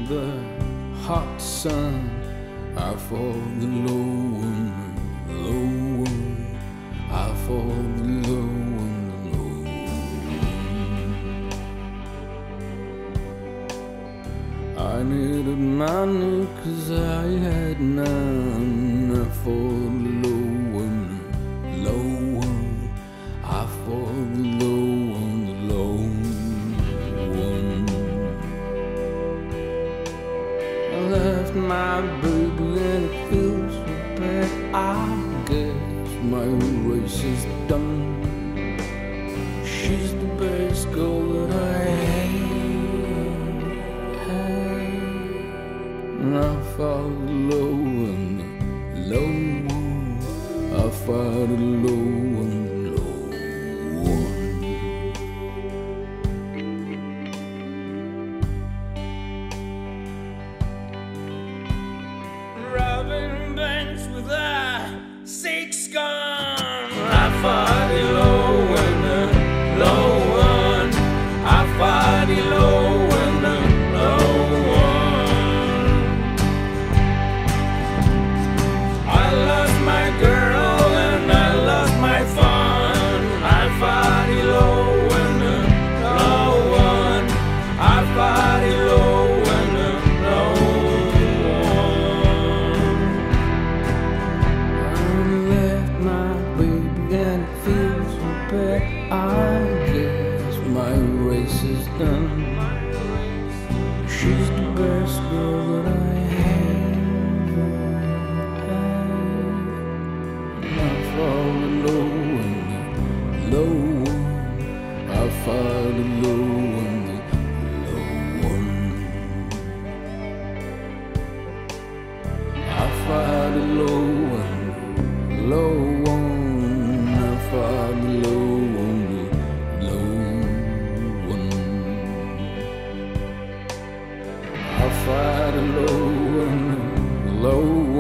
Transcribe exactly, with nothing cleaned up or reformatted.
the hot sun, I for the low one, low one, I for the low one, low one. I needed money 'cause I had none, I for the low one, low one, I for the low one, low one. I left my baby and it feels so bad. I guess my race is done. She's the best girl that I had. And I fought the low one, low one. I fought the low one, low one. Robbing banks with a six gun. I fought the low one, low one. I fought the low one, low one. I lost my girl and I lost my fun. I fought the low one, low one. I fought the low one, low one. I left my baby and it feels so bad. I guess my race is done. She's the best girl that I ever had. I fall the low one, low one. I fall the low one, low one. I fall the low one, low one. I fall the low one, low one. I fall the low one, low one.